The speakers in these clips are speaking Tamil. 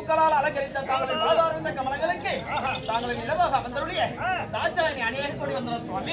பூக்களால் அலங்கரித்த தாங்களின் ஆதாரந்த கமலங்களுக்கு தாங்களின் இடமாக வந்தருடைய தாச்சாணி அணியாக கூடி வந்தனர் சுவாமி.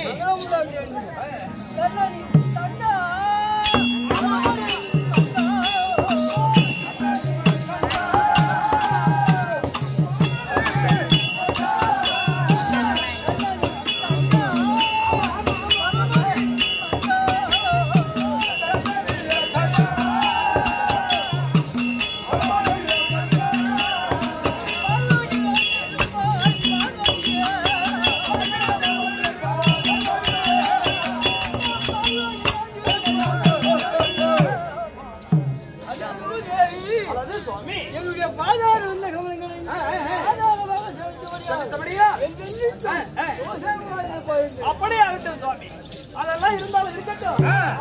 அப்படியே ஆகட்டும் சுவாமி. அதெல்லாம் இருந்தாலும் இருக்கட்டும்.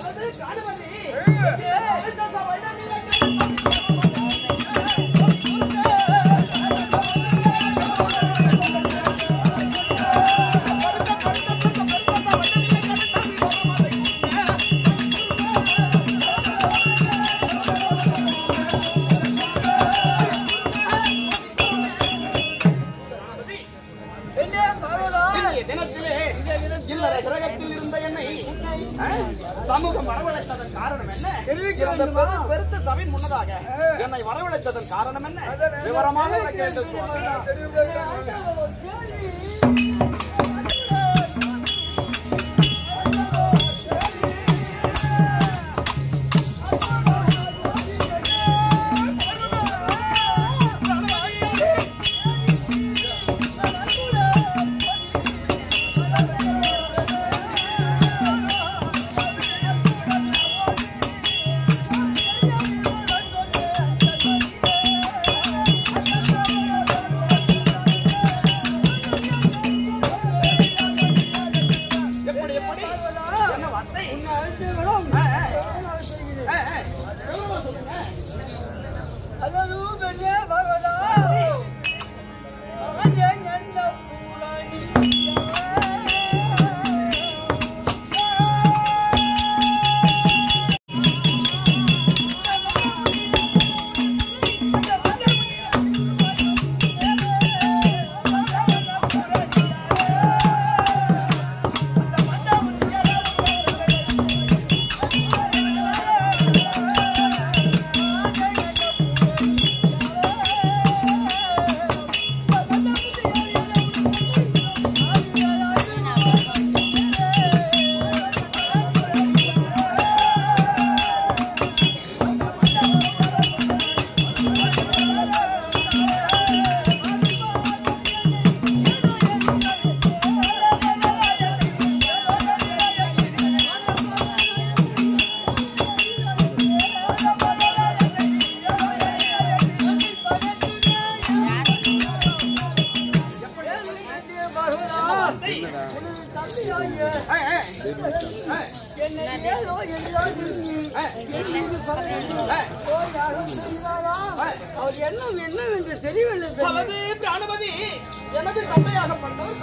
சமூகம் வரவழைத்ததன் காரணம் என்ன? பெருத்த சபையின் முன்னதாக என்னை வரவழைத்ததன் காரணம் என்ன? விவரமாக கேட்டு பிராணபதி எனது தந்தையாகப்பட்டவர்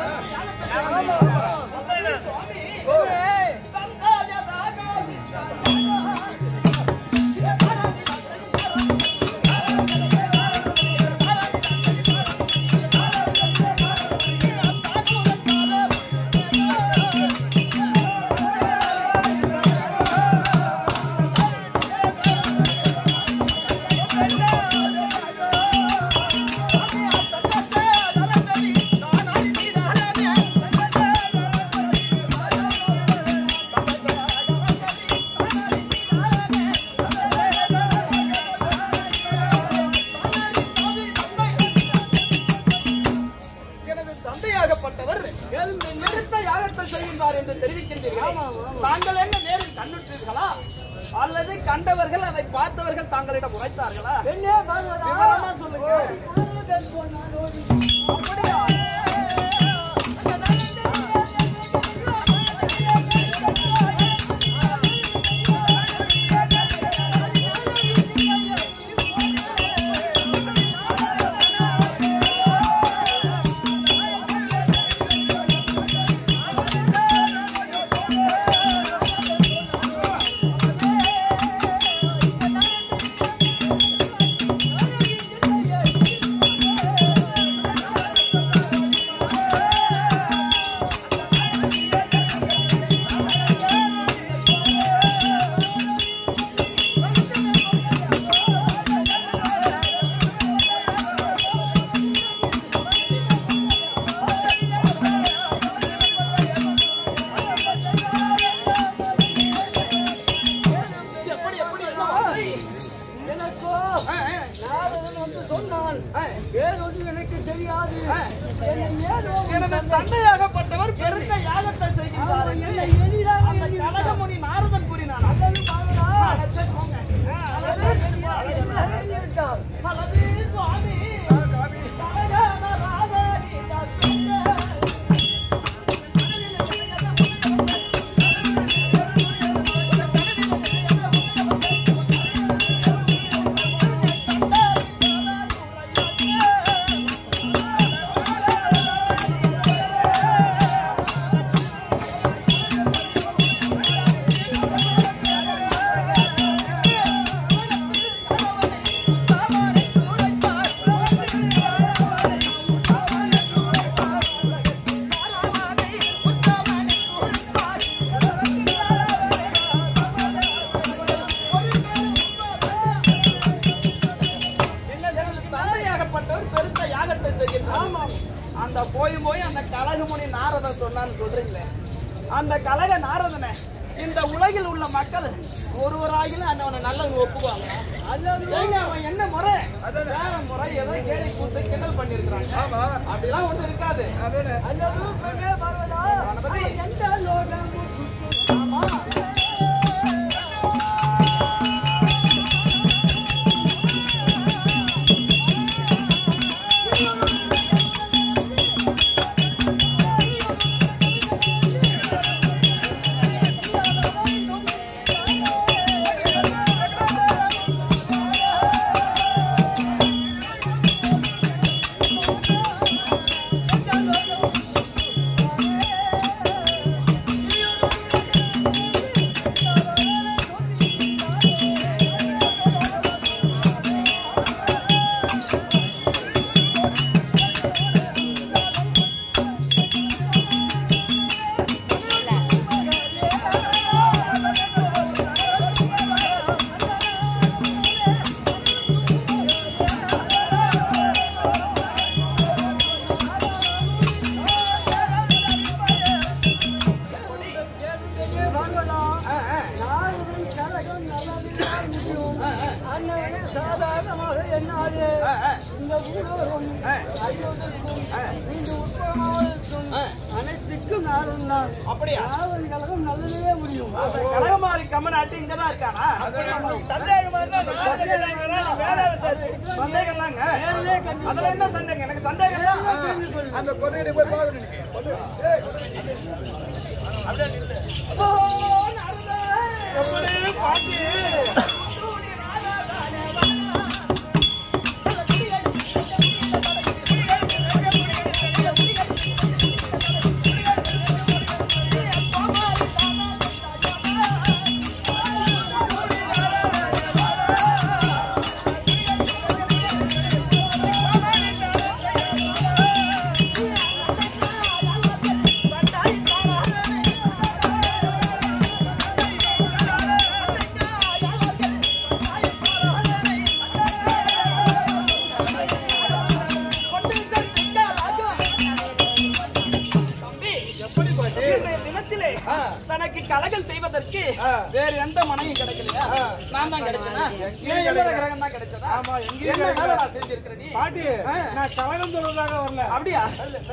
அல்லது கண்டவர்கள் அதை பார்த்தவர்கள் தங்களிடம் உரைத்தார்களா? விவரமா சொல்லுங்க. எனக்கு தெரியாது. எனது தந்தையாகப்பட்டவர் பெருத்த யாகத்தை செய்கிறார் அந்த கனகமுனி நாரதன் கூறினார். சுவாமி அந்த போய் அந்த கலகமுனி நாரதன் சொன்னான்னு சொல்றீங்களே, அந்த கலக நாரதனை இந்த உலகில் உள்ள மக்கள் ஒருவராகிலும் அவனை நல்லது ஒப்புவாங்க. அவன் என்ன முறை வேற முறை ஏதோ கேலி கூத்து கிண்டல் பண்ணிருக்கிறாங்க. அப்படிலாம் ஒண்ணு இருக்காது. அனைத்துக்கும் நானும் தான். அப்படியா? கழகம் நல்லதே முடியும். கலகமாரி கம்மநாட்டி இங்கதான் இருக்கானா? சந்தேகம் அதுல என்ன சந்தேகம்? எனக்கு சந்தேகம் அந்த பொண்ணு போய் பாக்கணும். தனக்கு கலகல் செய்வதற்கு வேறு எந்த மனையும் கிடைக்கலையா? நான் தான் கிடைச்சேனா? கிரகம் தான் கிடைச்சதா? ஆமா, எங்க செஞ்சிருக்கிறேன் நீ பாட்டி. நான் கலகம் சொல்றதாக வரல. அப்படியா?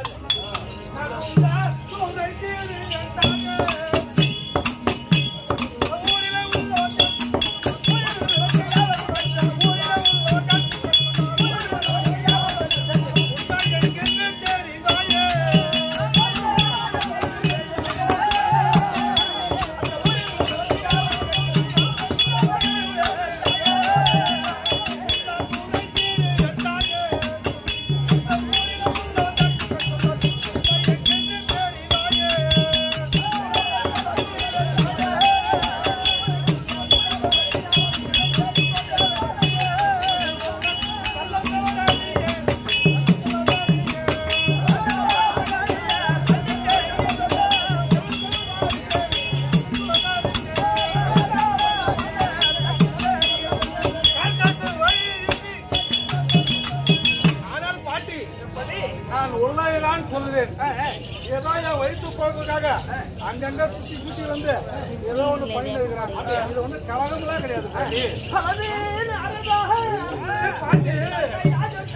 அங்கங்க சுத்தி சுத்தி வந்து ஏதோ ஒண்ணு பண்ணிட்டு இருக்கிறாங்க. இது வந்து கலகம்லாம் கிடையாது.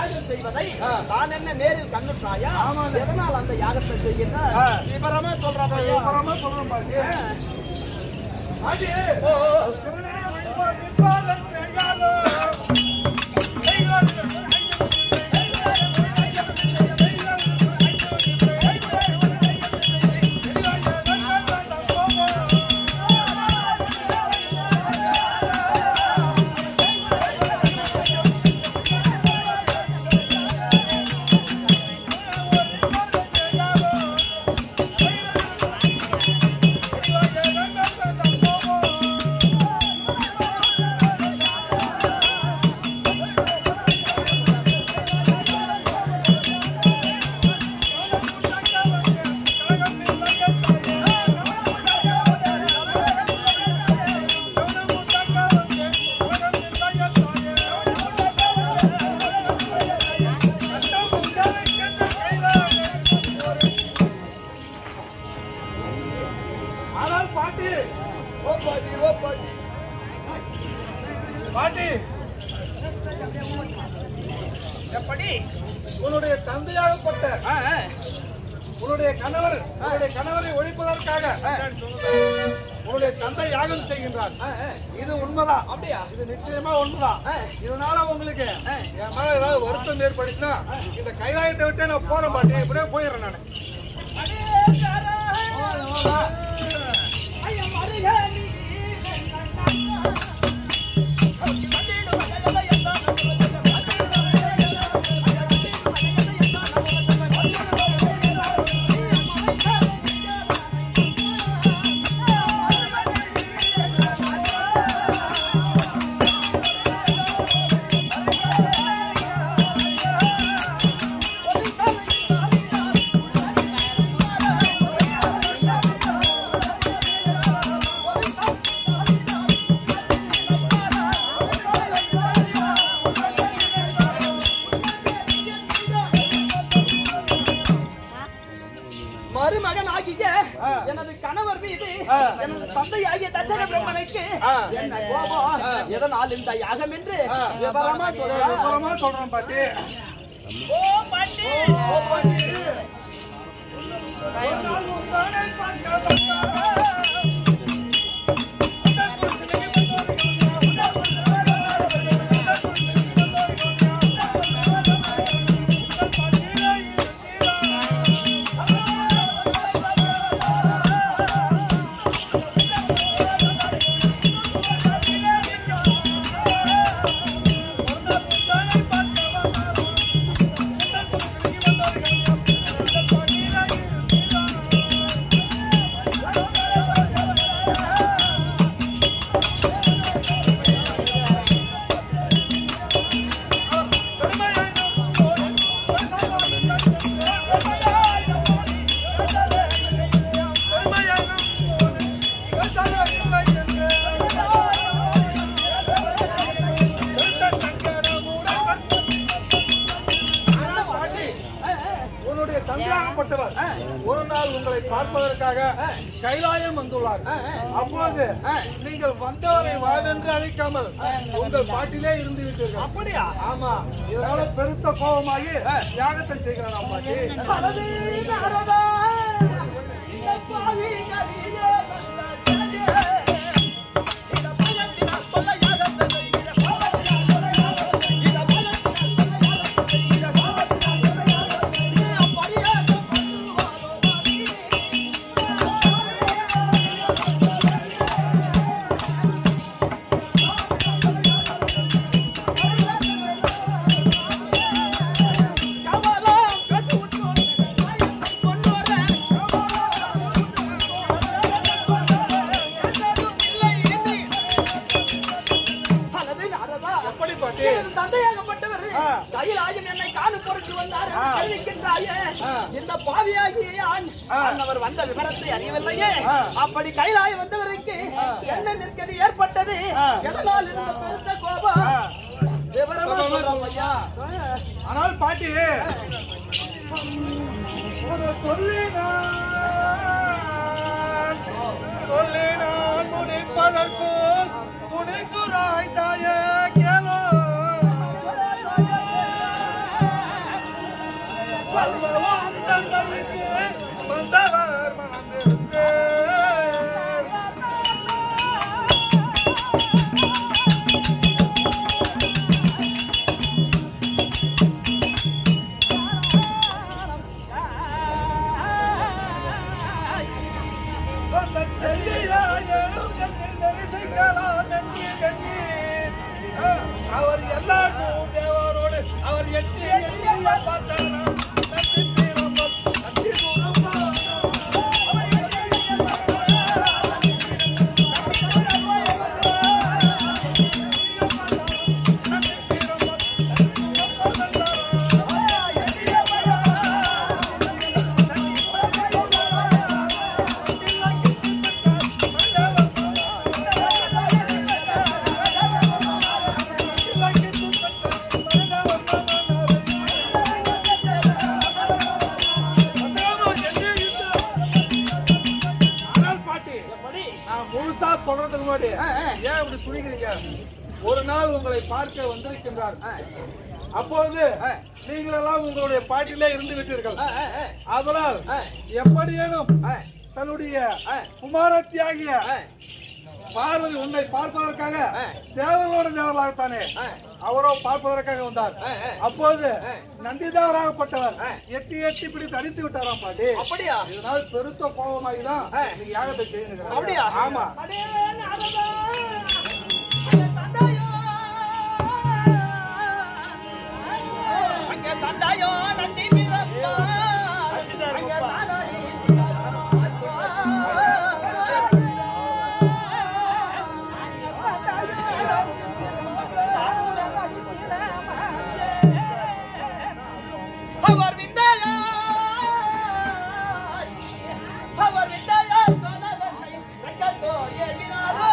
யாகம் செய்வதை நான் என்ன நேரில் கண்டுட்டாயா? எதனால் அந்த யாகத்தை செய்கின்ற விவரமா சொல்றேன் பாட்டி. பாட்டி எப்படி உன்னுடைய தந்தையாகப்பட்ட உன்னுடைய கணவரை ஒழிப்பதற்காக உன்னுடைய தந்தை யாகம் செய்கின்றார். இது உண்மைதான். அப்படியா? இது நிச்சயமா உண்மைதான். இதனால உங்களுக்கு என் மேல ஏதாவது வருத்தம் ஏற்படுச்சுன்னா இந்த கைலாயத்தை விட்டு நான் போற மாட்டேன். இப்படியே போயிடுறேன் நானு. மருமகன் ஆகிய எனது கணவர் மீது எனது தந்தையாகிய தட்சண பிரம்மனுக்கு என்ன கோபம்? எதனால் இந்த யாகம் என்று விவரமா சொல்றேன் பாட்டி. ஒரு நாள் உங்களை பார்ப்பதற்காக கைலாயம் வந்துள்ளார். அப்போது நீங்கள் வந்தவரை வாழ்வென்று அழைக்காமல் உங்கள் பாட்டிலே இருந்து விட்டீர்கள். அப்படியா? ஆமா. இதனால பெருத்த கோபமாகி யாகத்தை செய்கிறான் பாட்டி. இந்த பாவியாகிய அவர் வந்த விவரத்தை அறியவில்லையே. அப்படி கைலாயம் வந்தவருக்கு என்ன நெருக்கடி ஏற்பட்டது? எதனால் இந்த பெருத்த கோபம்? விவரமா சொல்றோம் ஐயா. ஆனால் பாட்டி சொல்லினான் முடிப்பதற்குள் துணிக்குறாய் தாயே கேளோ. அல்லவும் தந்தைக்கு வந்தவர் மணந்திருந்து அவர் எல்லாருக்கும் தேவரோடு அவர் எட்டி பார்த்தார் ஒரு நாள் உங்களை பார்க்க வந்திருக்கின்றார். அப்பொழுது நீங்கள் எல்லாம் உங்களுடைய பாட்டிலே இருந்து விட்டீர்கள். அதனால் எப்படியேனும் தன்னுடைய குமாரத்தியாகிய பார்வதி உன்னை பார்ப்பதற்காக தேவர்களோட தேவர்களாகத்தானே அவரோ பார்ப்பதற்காக வந்தார். அப்பொழுது நந்திதேவராகப்பட்டவர் எட்டி எட்டி இப்படி தடித்து விட்டாராம் பாட்டி. அப்படியா? இதனால் பெருத்த கோபமாகிதான் யாகத்தை செய்யுங்க. அப்படியா? ஆமா. தந்தாயோ நந்தி பிறப்பா அங்கே தானாடி அவர் விந்தாயா கண்டோ ஏவினாரோ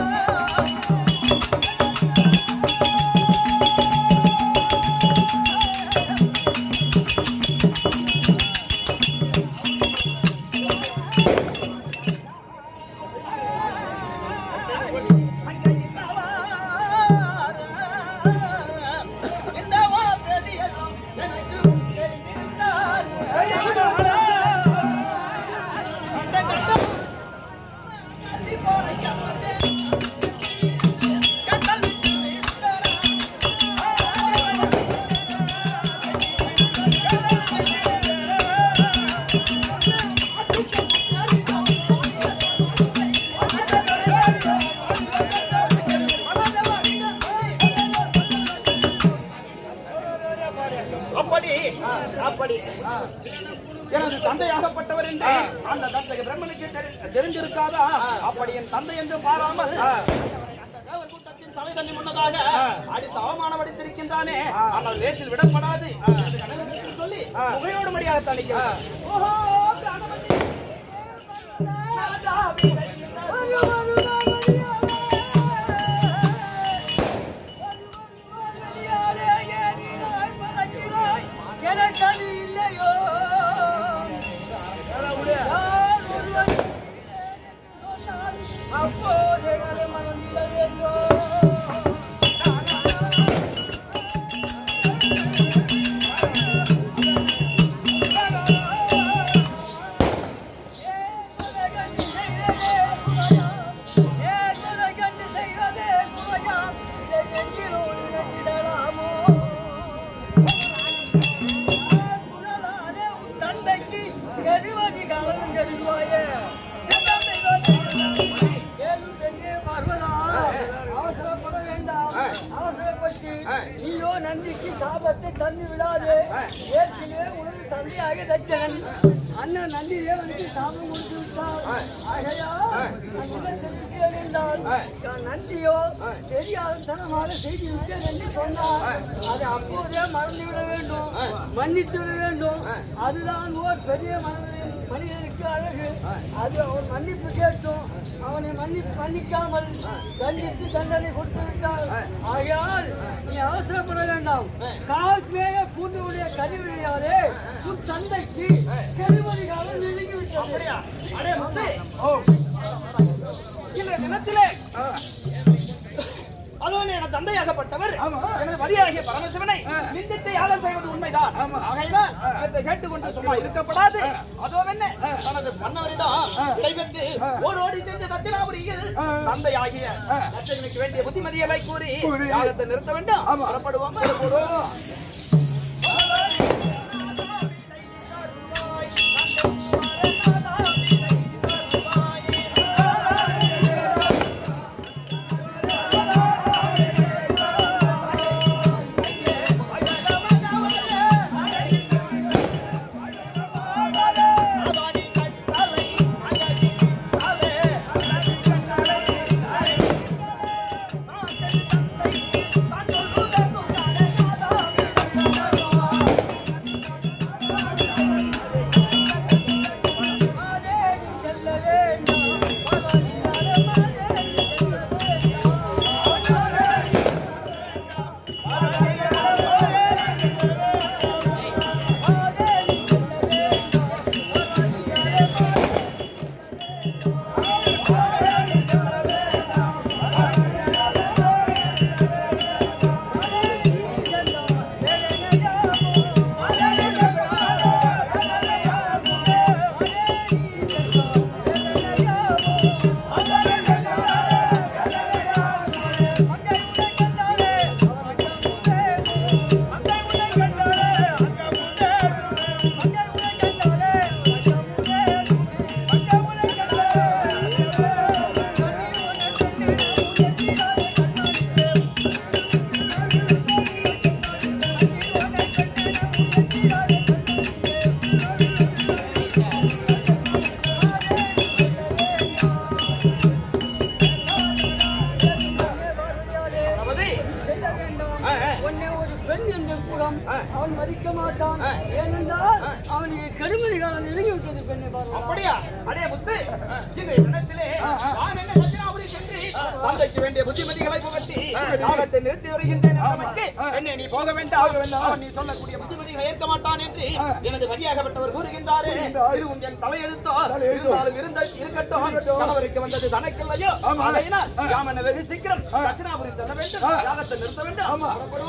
அப்படி எனது தந்தையாகப்பட்டவர் என்று அந்த தந்தை பிரம்மனுக்கு தெரிஞ்சிருக்காதா? அப்படி என் தந்தை என்று பாராமல் அந்த தேவர் கூட்டத்தின் சபை தள்ளி முன்னதாக அடித்து அவமானப்படுத்திருக்கின்றானே, ஆனால் லேசில் விடப்படாது சொல்லி புகையோடு மடியாக தணிக்கிறார். நீயோ நந்திக்கு சாபத்தை தந்து விடாது. ஏற்கனவே உனது தந்தையாக தச்சன் அண்ணன் நந்தியே வந்து சாபம் கொடுத்து விட்டார். ஆகையா என்றால் நந்தியோ தெரியாதனமாக செய்து விட்டேன் என்று சொன்னார். அதை அப்போதே மறந்துவிட வேண்டும், மன்னித்து விட வேண்டும். அதுதான் ஓர் பெரிய மனிதனுக்கு அழகு. அது அவர் மன்னிப்பு கேட்டும் அவனை மன்னிக்காமல் தண்டித்து தண்டனை கொடுத்து விட்டார். ஆகையால் நீ அவசரப்பட வேண்டாம். கால் மேய பூண்டுடைய கருவிழையாலே உன் தந்தைக்கு கெடுமதி காலம் நெருங்கிவிட்டது. இந்த தினத்திலே அதுவும் எனது தந்தையாகப்பட்டவர் எனது மதியாகிய பரமசிவனை நிந்தித்து யாகம் செய்வது உண்மைதான். ஆகையினால் இவற்றை கேட்டுக்கொண்டு சும்மா இருக்கப்படாது. அதோ என்ன தனது மன்னவரிடம் விடைபெற்று ஓடோடி சென்று தட்சிணாபுரியில் தந்தையாகிய தட்சகனுக்கு வேண்டிய புத்திமதிகளை கூறி யாகத்தை நிறுத்த வேண்டும். புறப்படுவோம். அவன் மதிக்க மாட்டான். ஏனென்றால் அவனுக்கு கடுமணி காலம் நெருங்கி விட்டது. பெண்ணை அப்படியா? அடே முத்து, இந்த இடத்திலே நான் என்ன தட்சிணாபுரி சென்று தந்தைக்கு வேண்டிய புத்திமதிகளை புகட்டி யாகத்தை நிறுத்தி வருகின்றேன். என்னை நீ போக வேண்டாம், அவன் நீ சொல்லக்கூடிய புத்திமதிகளை ஏற்க மாட்டான் என்று எனது மதியாகப்பட்டவர் கூறுகின்றாரே. இது உங்கள் தலையெழுத்தோ இருக்கட்டும். கணவருக்கு வந்தது தனக்கில்லையோ. ஆகையினால் யாம் என்ன வெகு சீக்கிரம் தட்சிணாபுரி செல்ல வேண்டும். யாகத்தை நிறுத்த வேண்டும்.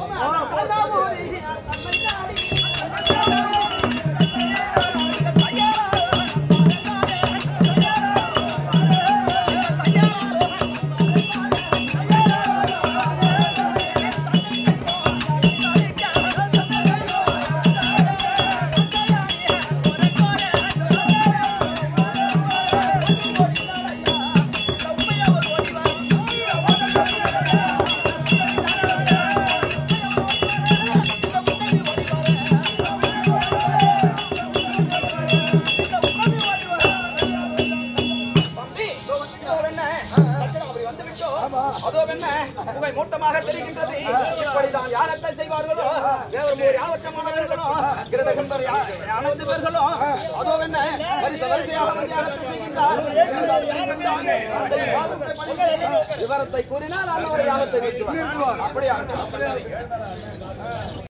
மூட்டமாக தெரிகின்றது. இப்படிதான் யாகத்தை செய்வார்களோ, யாவற்றமானவர்களோ, கிரடகம்பர் அனைத்து பேர்களும் அதோ என்ன வரிசையாக யாகத்தை செய்கின்றார். விவரத்தை கூறினால் அந்த ஒரு யாகத்தை நிறுத்துவார். அப்படியா?